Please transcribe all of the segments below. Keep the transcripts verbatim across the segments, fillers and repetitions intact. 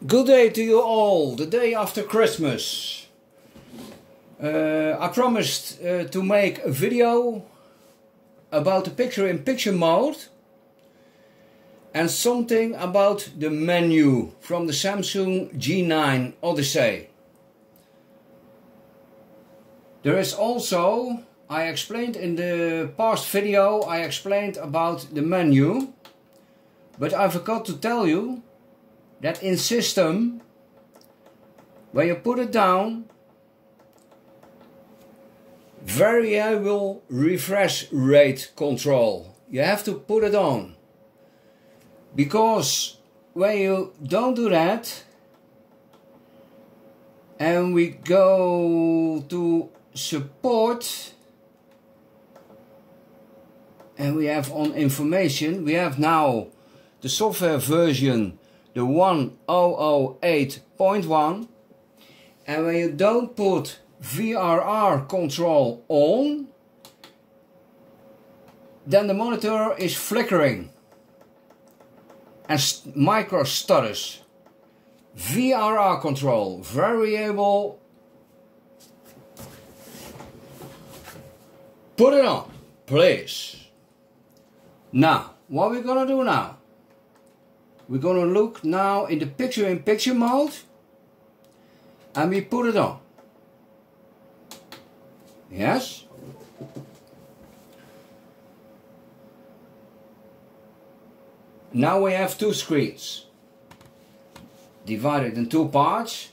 Good day to you all, the day after Christmas. Uh, I promised uh, to make a video about the picture-in-picture mode and something about the menu from the Samsung G nine Odyssey. There is also, I explained in the past video, I explained about the menu, but I forgot to tell you that in system, when you put it down, variable refresh rate control, you have to put it on, because when you don't do that and we go to support and we have on information, we have now the software version the one thousand eight point one, and when you don't put V R R control on, then the monitor is flickering and micro stutters. V R R control, variable, put it on, please. Now, what we're gonna do now? We're going to look now in the picture-in-picture mode and we put it on. Yes? Now we have two screens divided in two parts.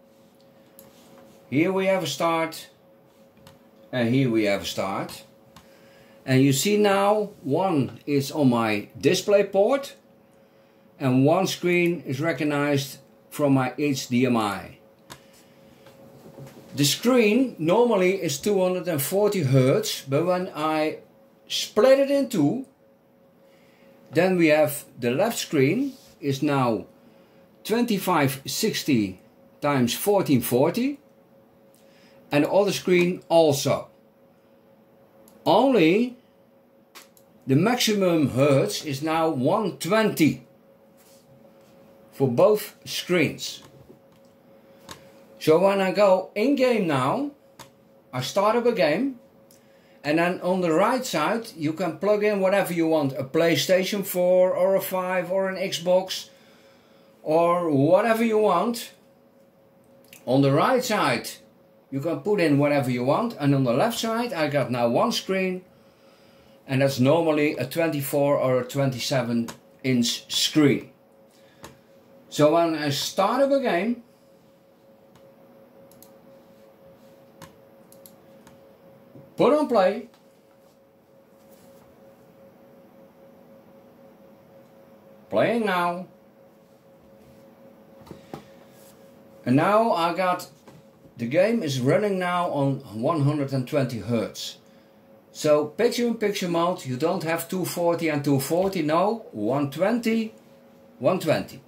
Here we have a start and here we have a start. And you see now one is on my display port and one screen is recognized from my H D M I. The screen normally is two hundred forty hertz, but when I split it in two, then we have the left screen is now twenty-five sixty times fourteen forty and the other screen also. Only the maximum hertz is now one twenty. For both screens. So when I go in game now, I start up a game, and then on the right side you can plug in whatever you want, a PlayStation four or a five or an Xbox or whatever you want. On the right side you can put in whatever you want, and on the left side I got now one screen, and that's normally a twenty-four or a twenty-seven inch screen. So when I start up a game, put on play, playing now, and now I got, the game is running now on one hundred twenty hertz. So picture-in-picture mode, you don't have two forty and two forty, no, one twenty, one twenty.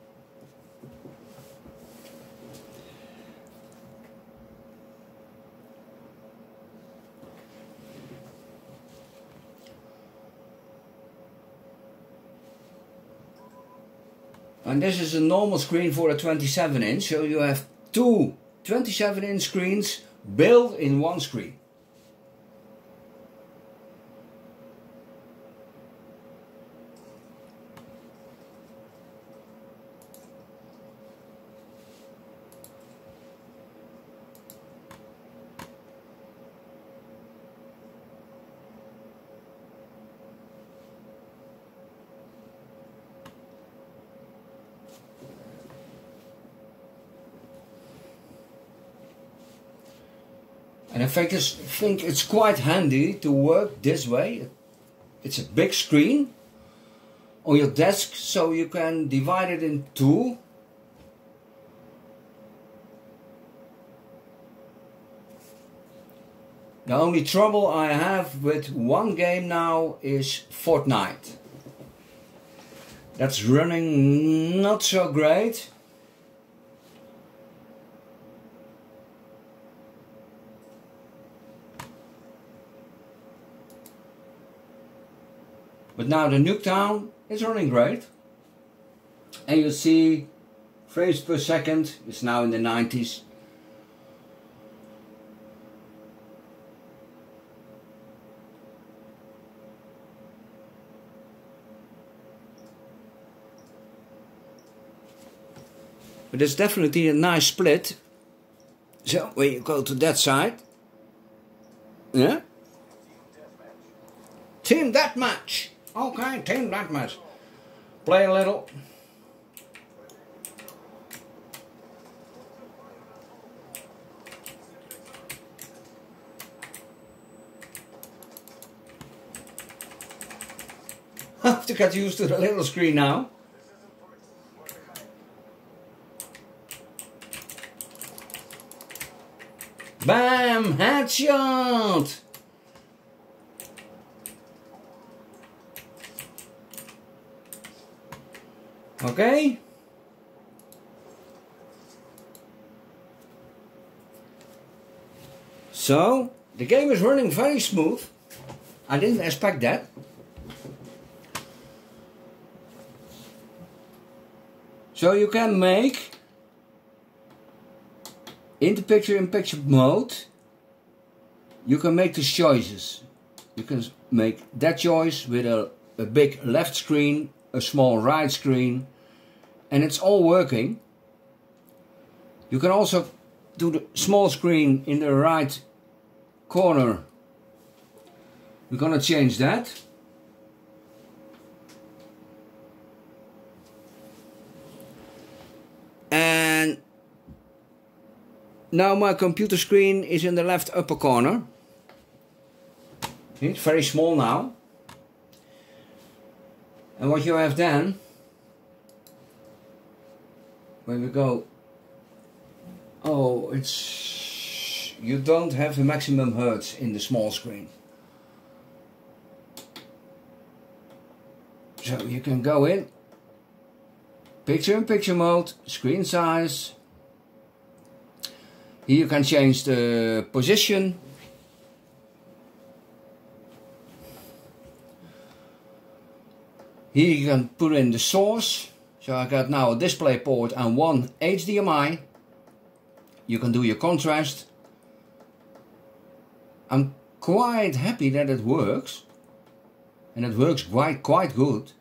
And this is a normal screen for a twenty-seven inch, so you have two twenty-seven inch screens built in one screen. And in fact, I think it's quite handy to work this way. It's a big screen on your desk, so you can divide it in two. The only trouble I have with one game now is Fortnite. That's running not so great. But now the Nuketown is running great. And you see frames per second. It's now in the nineties. But it's definitely a nice split. So when you go to that side, yeah, team deathmatch. Okay, team deathmatch. Play a little. I have to get used to the little screen now. Bam! Headshot! Okay. So, the game is running very smooth. I didn't expect that. So you can make, in the picture-in-picture mode, you can make these choices. You can make that choice with a, a big left screen, a small right screen, and it's all working. You can also do the small screen in the right corner. We're gonna change that. And now my computer screen is in the left upper corner. It's very small now. And what you have then, when we go, oh, it's, you don't have the maximum hertz in the small screen. So you can go in, picture-in-picture mode, screen size. Here you can change the position. Here you can put in the source. So I got now a display port and one H D M I. You can do your contrast. I'm quite happy that it works. And it works quite, quite good.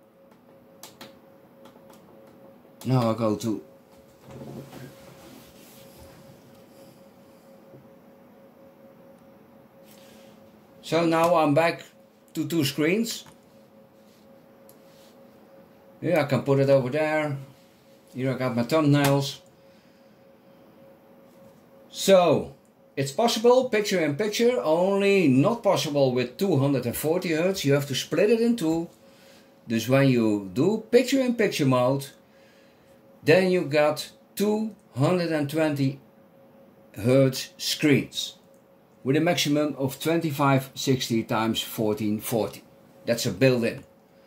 Now I go to So now I'm back to two screens. Yeah, I can put it over there. Here I got my thumbnails. So, it's possible, picture in picture, only not possible with two hundred forty hertz. You have to split it in two. Dus when you do picture in picture mode, then you got two hundred twenty hertz screens with a maximum of twenty-five sixty times fourteen forty. That's a built-in.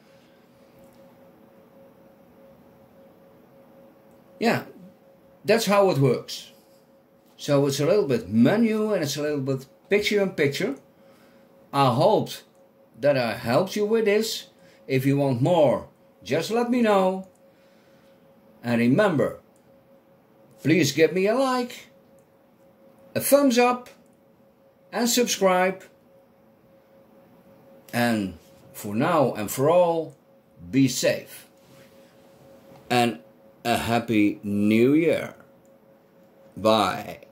Yeah, that's how it works. So it's a little bit menu and it's a little bit picture in picture. I hope that I helped you with this. If you want more, just let me know. And remember, please give me a like, a thumbs up, and subscribe. And for now and for all, be safe. And a happy new year. Bye.